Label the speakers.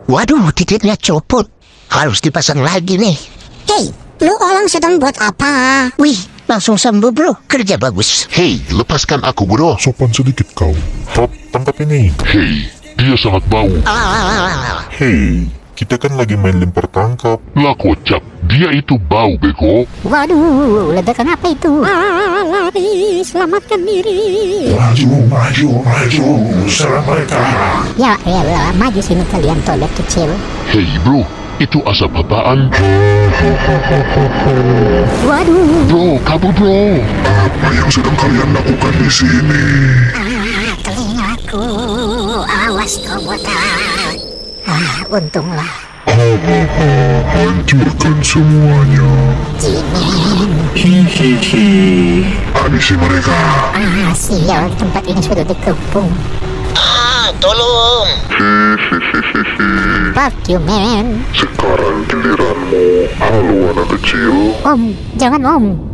Speaker 1: Waduh, titiknya copot. Harus dipasang lagi nih.
Speaker 2: Hei, lu orang sedang buat apa?
Speaker 1: Wih, langsung sembuh bro. Kerja bagus.
Speaker 3: Hei, lepaskan aku bro.
Speaker 4: Sopan sedikit kau. Hop, tangkap ini.
Speaker 3: Hei, dia sangat bau.
Speaker 4: Hei, kita kan lagi main lempar tangkap.
Speaker 3: Lah kocak, dia itu bau bego.
Speaker 2: Waduh, ledakan apa itu? Lari, selamatkan diri.
Speaker 4: Maju, serang mereka.
Speaker 2: Ya elah, maju sini kalian toilet kecil.
Speaker 3: Hei bro, itu asap apaan?
Speaker 2: Waduh.
Speaker 3: Bro, kabur bro.
Speaker 4: Apa yang sedang kalian lakukan di sini?
Speaker 2: Telingaku, awas kau botak. Untunglah.
Speaker 4: Hancurkan semuanya.
Speaker 2: Jimin.
Speaker 4: Hihihi. Habisi mereka.
Speaker 2: Sial, tempat ini sudah dikepung.
Speaker 1: Tolong.
Speaker 2: Fuck you, man.
Speaker 4: Sekarang giliranmu. Halo anak kecil.
Speaker 2: Om, jangan om.